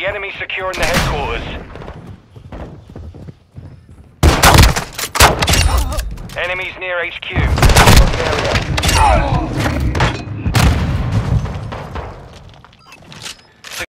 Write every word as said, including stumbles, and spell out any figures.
The enemy's securing the headquarters. Enemies near H Q. Area.